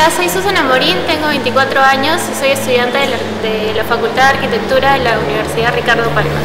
Hola, soy Susana Morín, tengo 24 años y soy estudiante de la Facultad de Arquitectura de la Universidad Ricardo Palma.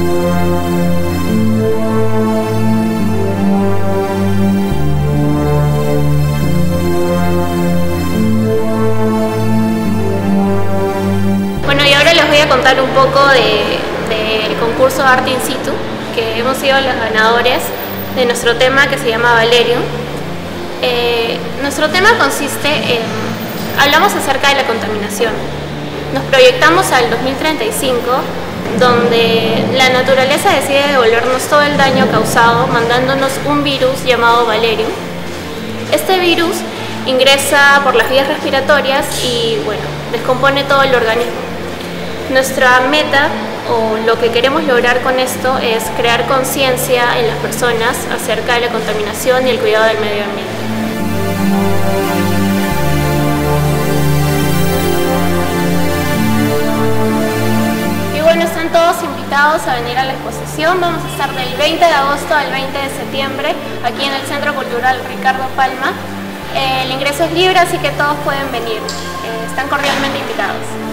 Bueno, y ahora les voy a contar un poco del concurso Arte in Situ, que hemos sido los ganadores de nuestro tema que se llama Valerium. Nuestro tema consiste en, hablamos acerca de la contaminación. Nos proyectamos al 2035, donde la naturaleza decide devolvernos todo el daño causado mandándonos un virus llamado Valerium. Este virus ingresa por las vías respiratorias y bueno, descompone todo el organismo. Nuestra meta o lo que queremos lograr con esto es crear conciencia en las personas acerca de la contaminación y el cuidado del medio ambiente. Y bueno, están todos invitados a venir a la exposición. Vamos a estar del 20 de agosto al 20 de septiembre aquí en el Centro Cultural Ricardo Palma. El ingreso es libre, así que todos pueden venir. Están cordialmente invitados.